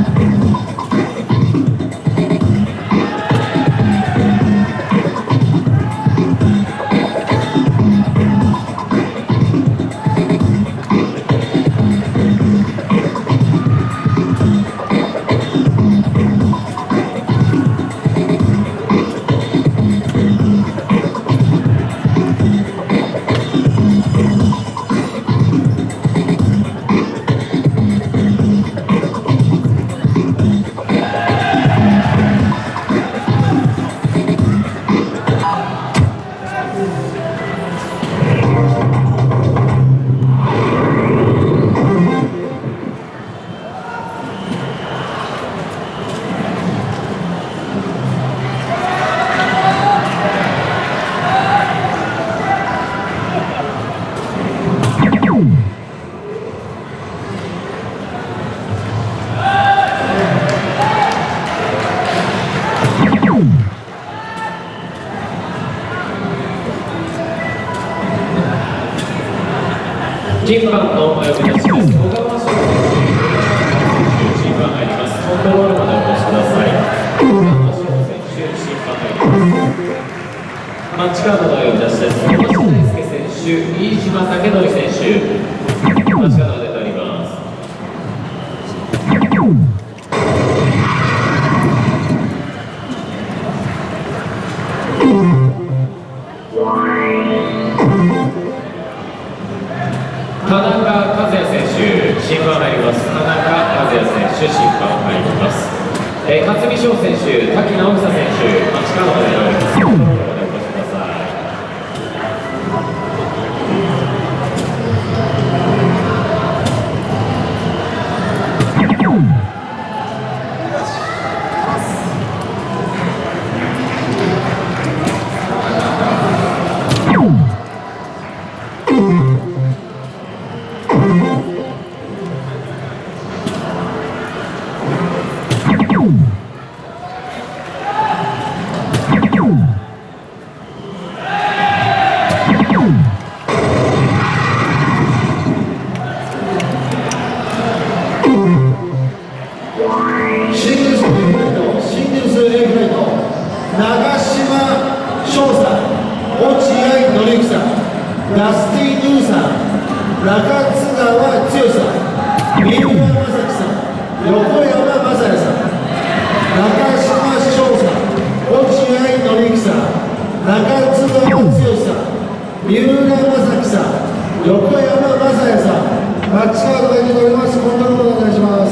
審判のお呼び出しです。小川翔選手、審判入ります。コントロールまでお越しください。小川翔選手、審判入ります。マッチカードのお呼び出しです。小橋大輔選手、飯島武則選手、マッチカードが出ております。田中和也選手、審判入ります。田中和也選手、審判入ります。勝見翔選手、滝直久選手、マッチカードが出ております。コントロールまでお越しください。 ダスティ・ヌーさん、中津川剛さん、三浦正樹さん、横山雅也さん、中島翔さん、落合紀之さん、中津川剛さん、三浦正樹さん、横山雅也さん、マッチカードが出ております。コントロールお願いします。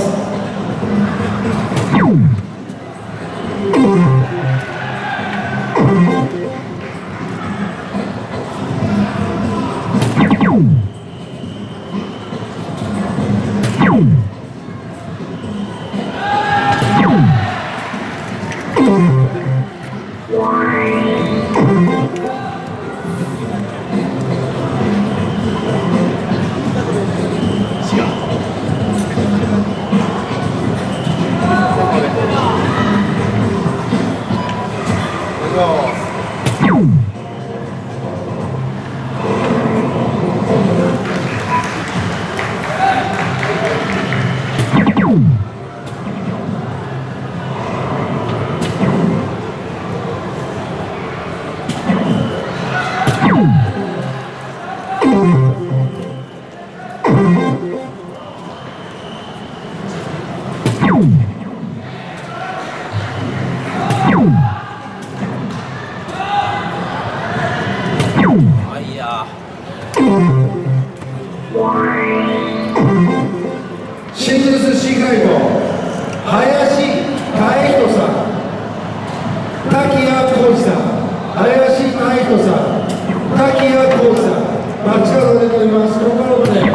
シングルス C 会場、林泰人さん、滝谷浩二さん、林泰人さん、滝谷浩二さん、マッチカードが出ております。ここからまで。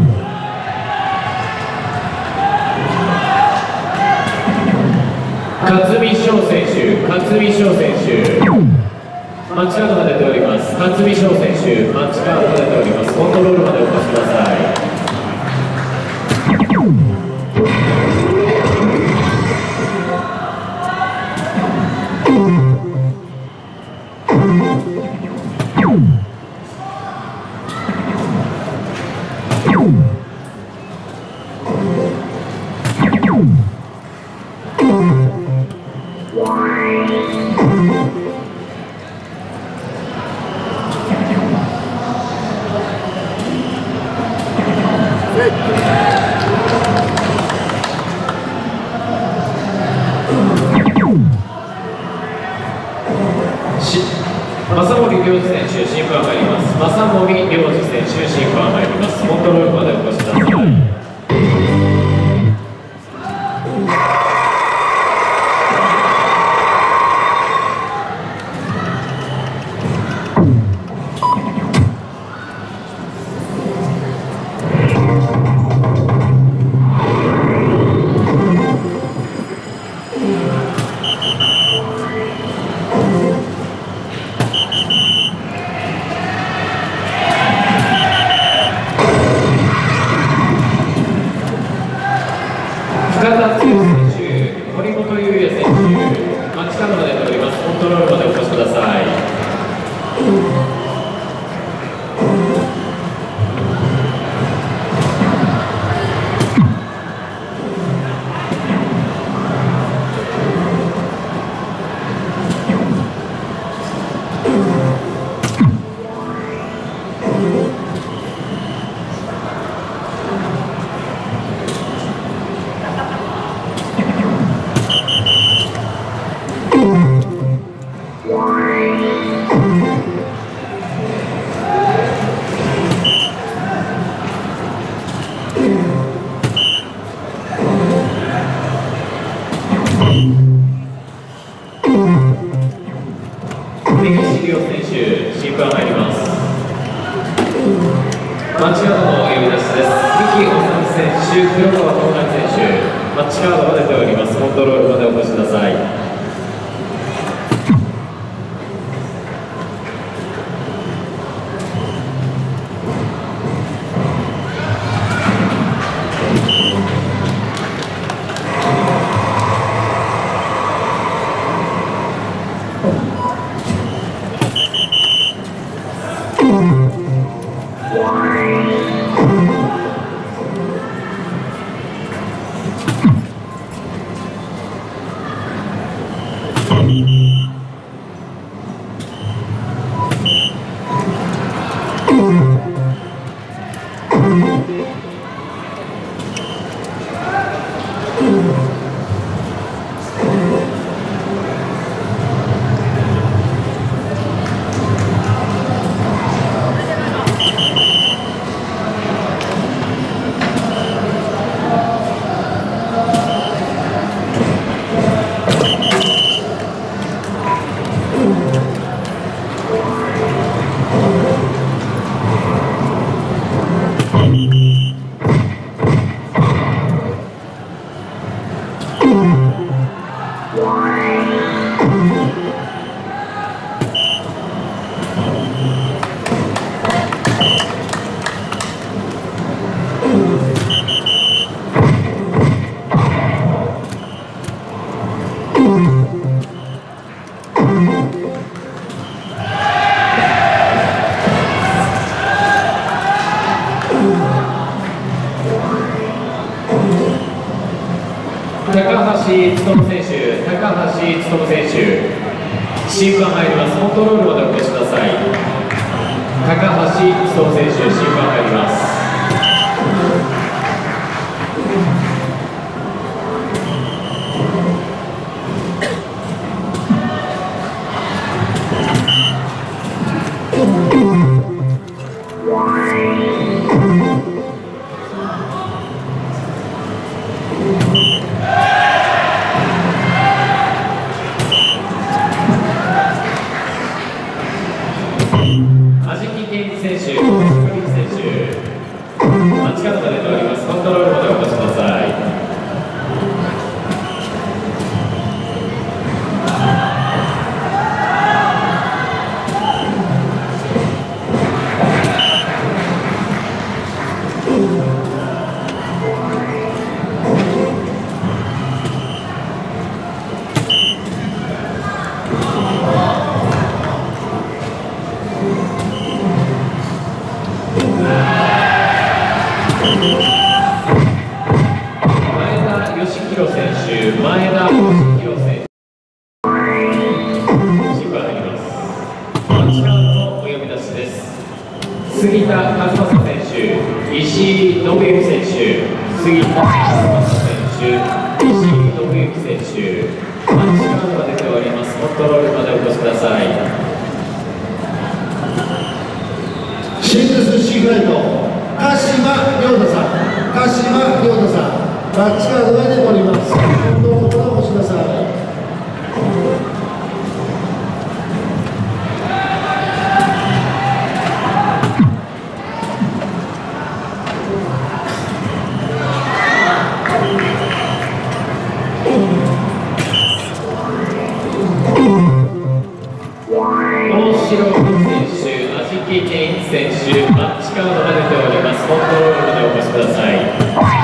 勝見翔選手、勝見翔選手、マッチカードが出ております。勝見翔選手、マッチカードが出ております。コントロールまでお越しください。 正森良二選手、審判入ります。正森良二選手、審判入ります。コントロールまでお越しください。深田剛選手、森本裕也選手、街角まで出ております。コントロールまでお越しください。根岸亮選手、審判入ります。街角の呼び出しです。三木修選手、黒川智成選手、街角が出ております。コントロールまでお越しください。高橋勉選手、審判入ります。コントロールまでお越しください。高橋勉選手、審判入ります。安食健二選手、小林選手、街角が出ております。コントロールまでお越しください。前田義弘選手、前田杉田和正選手、石井信之選手、杉田和正選手、石井信之選手、マッチカードが出ております。コントロールまでお越しください。 シングルス C フライト、鹿島亮太さん、鹿島亮太さん、マッチカードが出ております。どうぞお越しください。 選手、マッチカードが出ております。コントロールまでお越しください。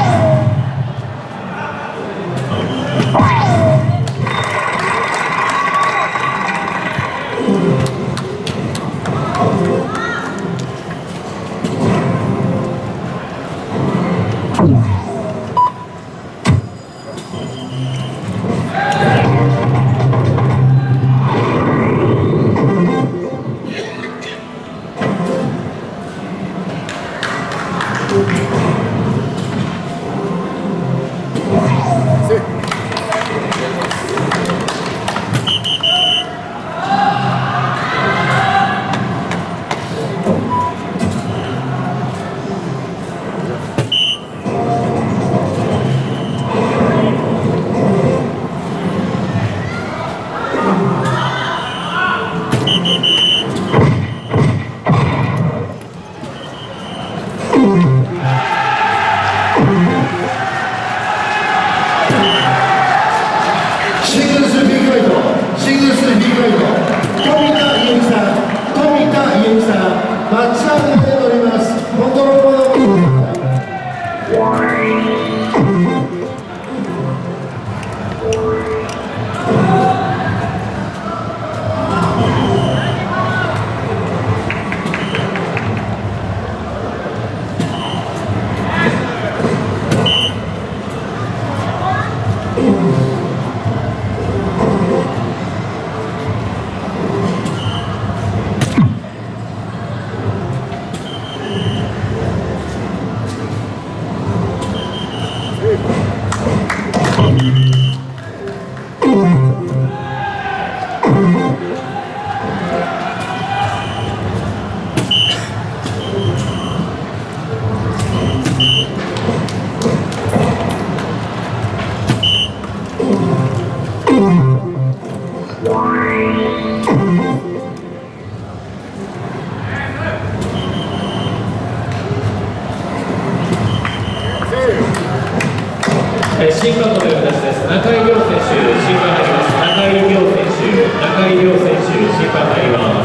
新カードの呼び出しです。中井亮選手、審判入ります。中井亮選手、審判入ります。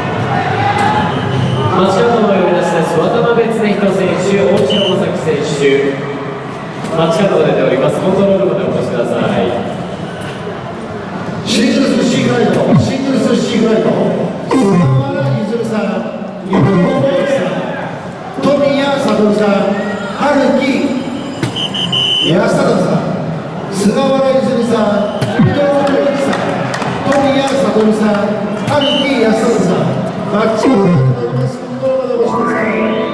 マッチカードの呼び出しです。渡辺恒人選手、大城正樹選手、マッチカードが出ております。コントロールまでお越しください。 シングルス C フライト、シングルス C フライト、菅原譲さん、伊藤浩一さん、富谷悟さん、春木安忠さん、菅原譲さん、伊藤浩一さん、富谷悟さん、春木安忠さん、マッチカードが出ております。コントロールまでお越しください。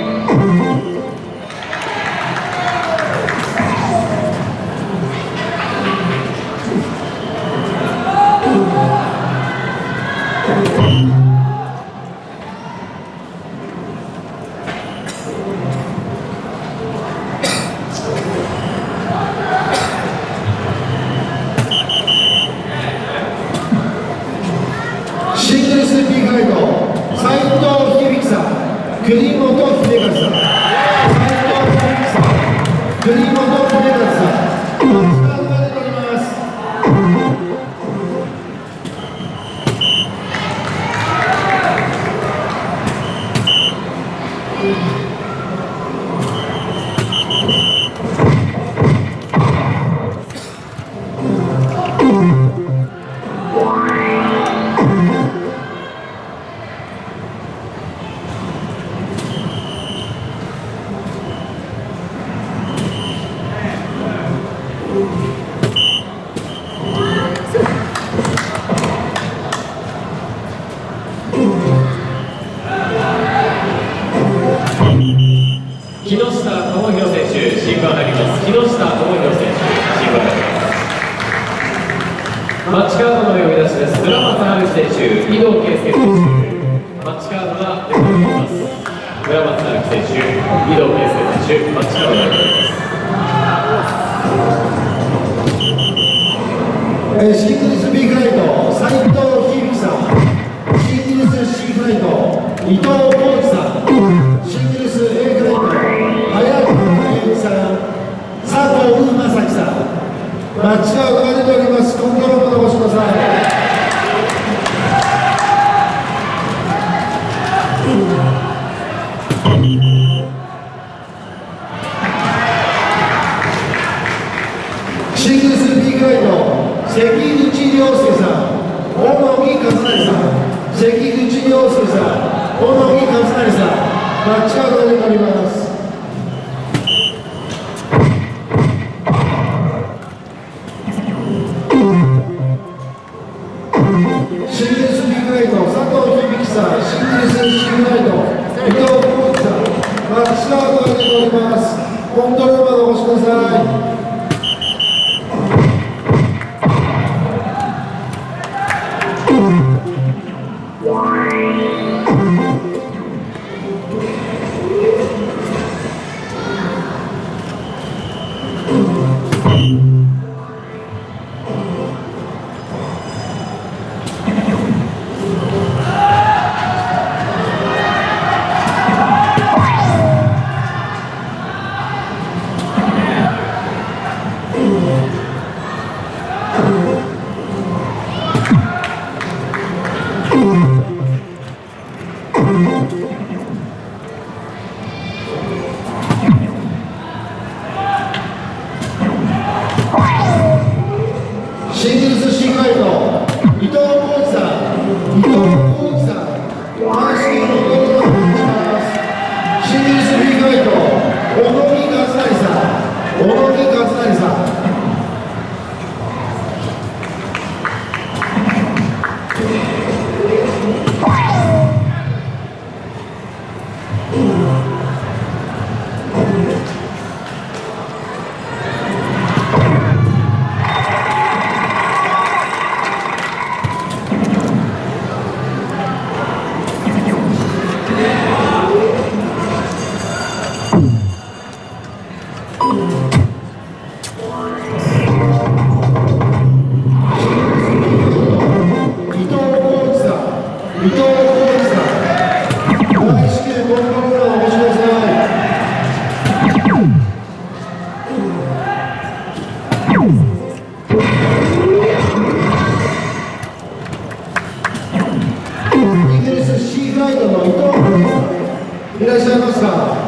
シングルス B フライト、斉藤響さん、栗本秀和さん、斉藤響さん、栗本秀和さん、マッチカードが出ております。 マッチカードの呼び出しです。村松春樹選手、井戸圭介選手。マッチカードが出ております。村松春樹選手、井戸圭介選手、マッチカードが出ております。 シングルス B フライト、斉藤響さん。シングルス C フライト、伊藤浩二さん。シングルス A フライト、早川優さん、佐藤正樹さん。マッチカードが出ております。コントロールをお越しください。シングルス B フライト、関口亮介さん、大野木和成さん、関口亮介さん、大野木和成さん、マッチカードが出ております。シングルス B フライト、佐藤響さん、シングルス C フライト、伊藤浩二さん、マッチカードが出ております。コントロールまでお越しください。シングルス C フライト、伊藤浩二さん、伊藤浩二さん、マーシーのコントロールをお願いします。シングルス B フライト、小野木和成さん、小野木和成さん。伊藤浩二さん、大至急コントローラーをお越しください。イギリス C フライトの伊藤浩二さん、いらっしゃいますか。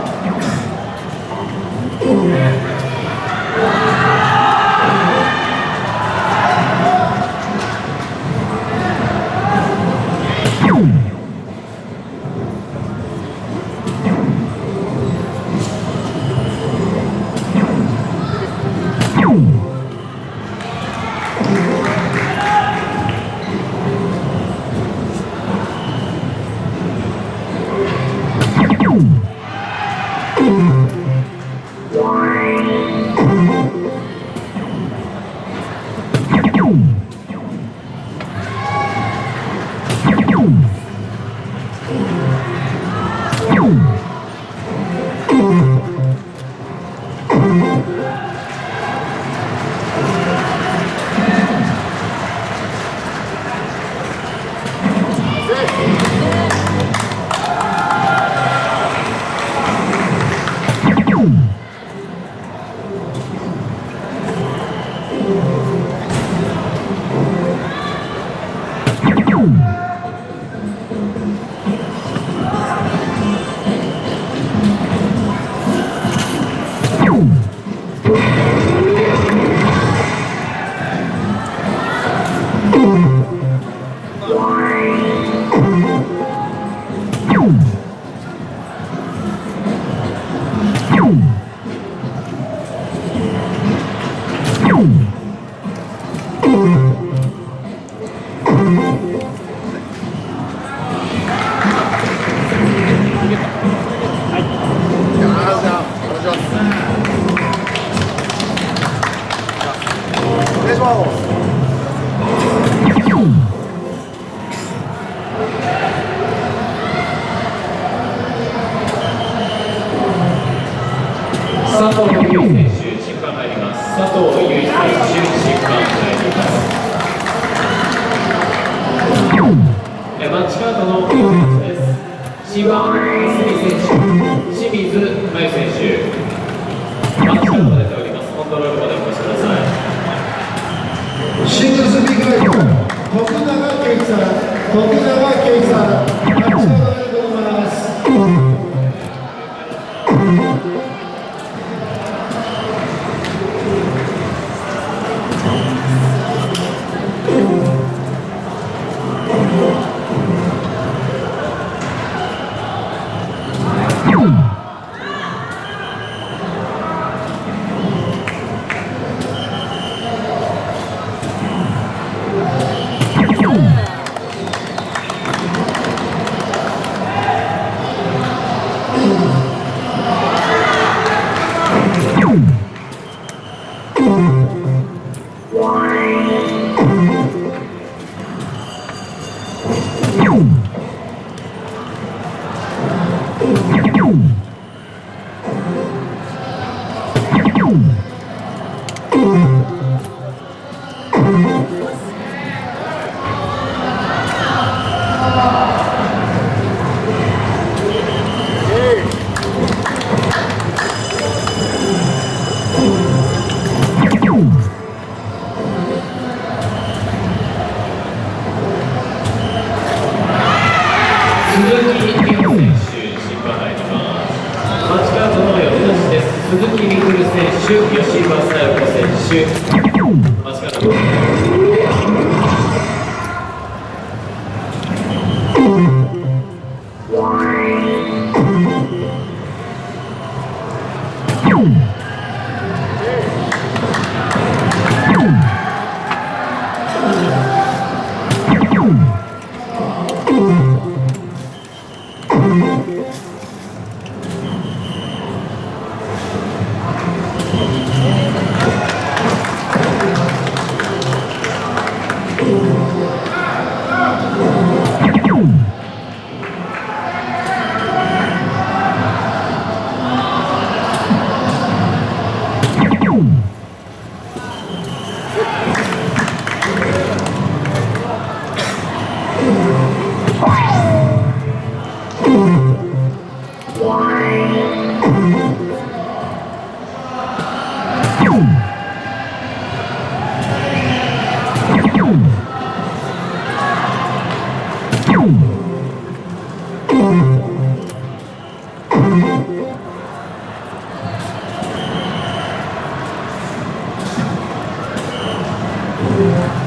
お願いします。 千葉真澄選手、清水真由選手、マッチカードが出ております。コントロールまでお越しください。 シングルスビッグライト、徳永圭一さん、徳永圭一さん、マッチカードが出ております。 鈴木みくる選手、吉井正代子選手、マチカード Thank you.